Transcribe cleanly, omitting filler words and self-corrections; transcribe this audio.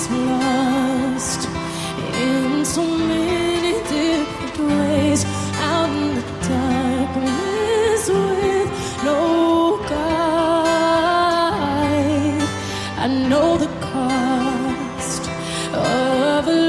was lost in so many different ways, out in the darkness with no guide. I know the cost of